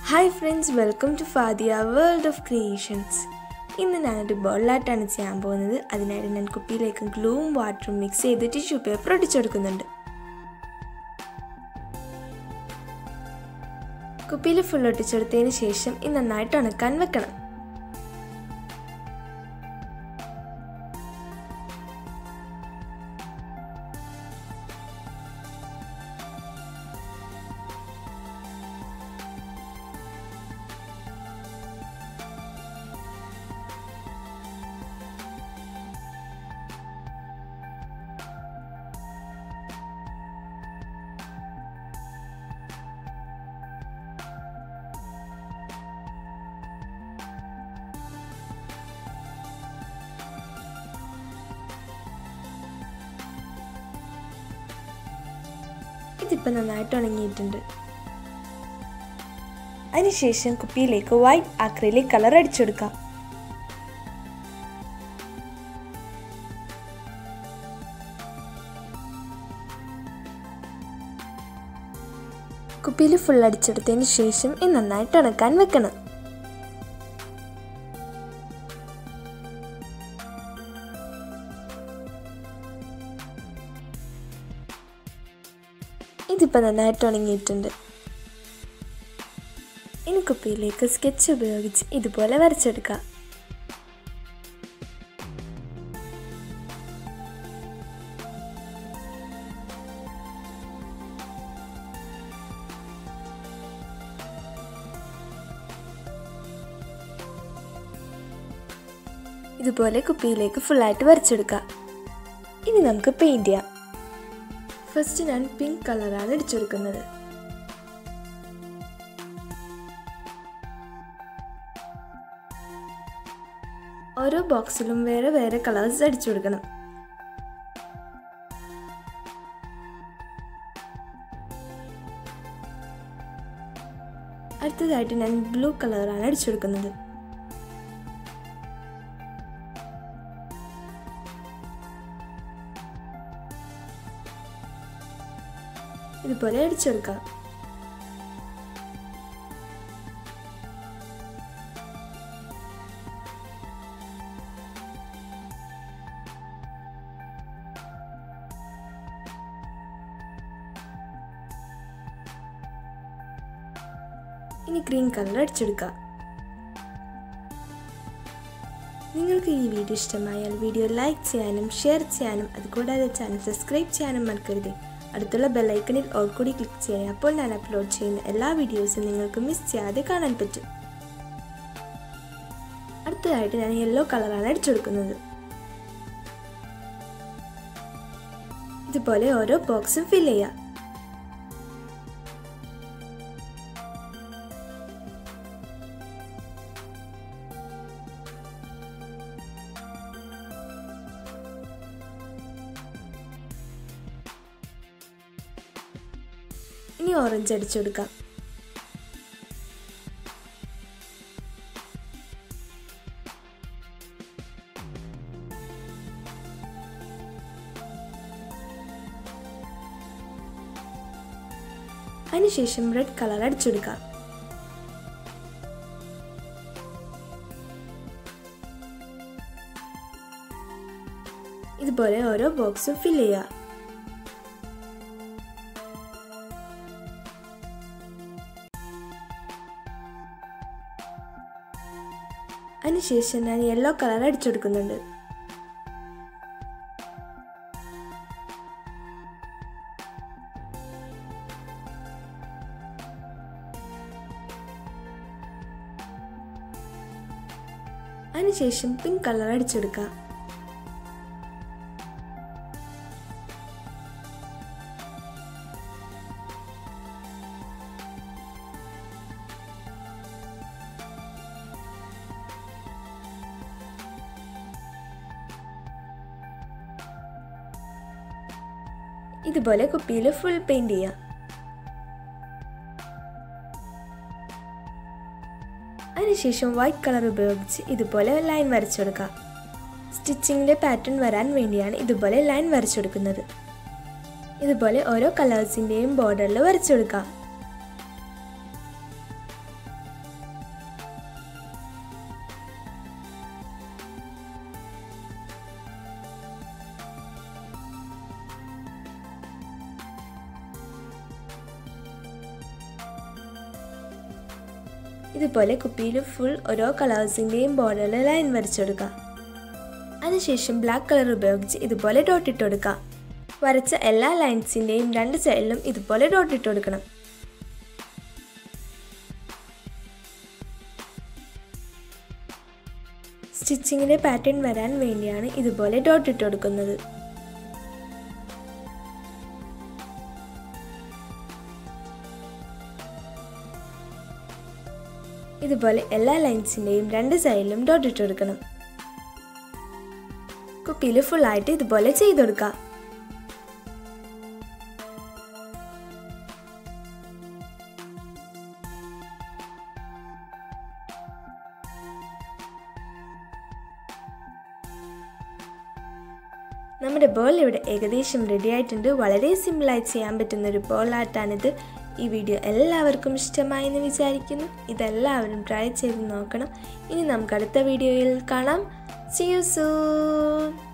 Hi friends, welcome to Fadiya World of Creations. ഇന്ന് ഞാനൊരു ബോളിലായിട്ടാണ് ചെയ്യാൻ പോകുന്നത്. അതിനായിട്ട് ഞാൻ കുപ്പിയിലേക്ക് ഗ്ലൂവും വാട്ടറും മിക്സ് ചെയ്ത് ടിഷ്യൂ പേപ്പർ ഒട്ടിച്ചെടുക്കുന്നുണ്ട്. കുപ്പിയിൽ ഫുൾ ഒട്ടിച്ചെടുത്തതിന് ശേഷം ഇത് നന്നായിട്ട് ഉണക്കാൻ വെക്കണം. ഇതിപ്പോൾ നന്നായിട്ട് ഉണങ്ങിയിട്ടുണ്ട്. അതിനുശേഷം കുപ്പിയിലേക്ക് വൈറ്റ് അക്രിലിക് കളർ അടിച്ചെടുക്കാം. കുപ്പിയിൽ ഫുൾ അടിച്ചെടുത്തതിന് ശേഷം ഇത് നന്നായിട്ട് ഉണക്കാൻ വെക്കണം. ഇതിപ്പോൾ നന്നായിട്ട് ഉണങ്ങിയിട്ടുണ്ട്. ഇനി കുപ്പിയിലേക്ക് സ്കെച്ച് ഉപയോഗിച്ച് ഇതുപോലെ വരച്ചെടുക്കാം. ഇതുപോലെ കുപ്പിയിലേക്ക് ഫുള്ളായിട്ട് വരച്ചെടുക്കാം. ഇനി നമുക്ക് പെയിൻറ് ചെയ്യാം. ഫസ്റ്റ് ഞാൻ പിങ്ക് കളറാണ് അടിച്ചെടുക്കുന്നത്. ഓരോ ബോക്സിലും വേറെ വേറെ കളേഴ്സ് അടിച്ചു കൊടുക്കണം. അടുത്തതായിട്ട് ഞാൻ ബ്ലൂ കളറാണ് അടിച്ചെടുക്കുന്നത്. ഇതുപോലെ അടിച്ചെടുക്കാം. ഇനി ഗ്രീൻ കളർ അടിച്ചെടുക്കാം. നിങ്ങൾക്ക് ഈ വീഡിയോ ഇഷ്ടമായാൽ വീഡിയോ ലൈക്ക് ചെയ്യാനും ഷെയർ ചെയ്യാനും അതുകൂടാതെ ചാനൽ സബ്സ്ക്രൈബ് ചെയ്യാനും മറക്കരുത്. അടുത്തുള്ള ബെല്ലൈക്കണിൽ ഓൾ കൂടി ക്ലിക്ക് ചെയ്യാം. അപ്പോൾ ഞാൻ അപ്ലോഡ് ചെയ്യുന്ന എല്ലാ വീഡിയോസും നിങ്ങൾക്ക് മിസ് ചെയ്യാതെ കാണാൻ പറ്റും. അടുത്തതായിട്ട് ഞാൻ യെല്ലോ കളറാണ് അടിച്ചെടുക്കുന്നത്. ഇതുപോലെ ഓരോ ബോക്സും ഫിൽ ചെയ്യാം. ഇനി ഓറഞ്ച് അടിച്ചെടുക്കാം. അതിനുശേഷം റെഡ് കളർ അടിച്ചെടുക്കാം. ഇതുപോലെ ഓരോ ബോക്സും ഫിൽ ചെയ്യാം. അതിനുശേഷം ഞാൻ യെല്ലോ കളർ അടിച്ചെടുക്കുന്നുണ്ട്. അതിനുശേഷം പിങ്ക് കളർ അടിച്ചെടുക്കാം. ഇതുപോലെ കുപ്പിയിൽ ഫുൾ പെയിന്റ് ചെയ്യാം. അതിനുശേഷം വൈറ്റ് കളർ ഉപയോഗിച്ച് ഇതുപോലെ ലൈൻ വരച്ചെടുക്കാം. സ്റ്റിച്ചിങ്ങിൻ്റെ പാറ്റേൺ വരാൻ വേണ്ടിയാണ് ഇതുപോലെ ലൈൻ വരച്ചെടുക്കുന്നത്. ഇതുപോലെ ഓരോ കളേഴ്സിൻ്റെയും ബോർഡറിൽ വരച്ചെടുക്കാം. ഇതുപോലെ കുപ്പിയിൽ ഫുൾ ഓരോ കളേഴ്സിൻ്റെയും ബോർഡറിൽ ലൈൻ വരച്ചെടുക്കാം. അതിനുശേഷം ബ്ലാക്ക് കളർ ഉപയോഗിച്ച് ഇതുപോലെ ഡോട്ട് ഇട്ട് കൊടുക്കാം. വരച്ച എല്ലാ ലൈൻസിൻ്റെയും 2 സൈഡിലും ഇതുപോലെ ഡോട്ട് ഇട്ട് കൊടുക്കണം. സ്റ്റിച്ചിങ്ങിൻ്റെ പാറ്റേൺ വരാൻ വേണ്ടിയാണ് ഇതുപോലെ ഡോട്ട് ഇട്ട് കൊടുക്കുന്നത്. ഇതുപോലെ എല്ലാ ലൈൻസിൻ്റെയും 2 സൈഡിലും ഡോട്ട് ഇട്ട് കൊടുക്കണം. കുപ്പിയിൽ ഫുള്ളായിട്ട് ഇതുപോലെ ചെയ്ത് കൊടുക്കാം. നമ്മുടെ ബോൾ ഇവിടെ ഏകദേശം റെഡി ആയിട്ടുണ്ട്. വളരെ സിമ്പിളായി ചെയ്യാൻ പറ്റുന്നൊരു ബോൾ ആർട്ടാണിത്. ഈ വീഡിയോ എല്ലാവർക്കും ഇഷ്ടമായി എന്ന് വിചാരിക്കുന്നു. ഇതെല്ലാവരും ട്രൈ ചെയ്ത് നോക്കണം. ഇനി നമുക്ക് അടുത്ത വീഡിയോയിൽ കാണാം. See you soon.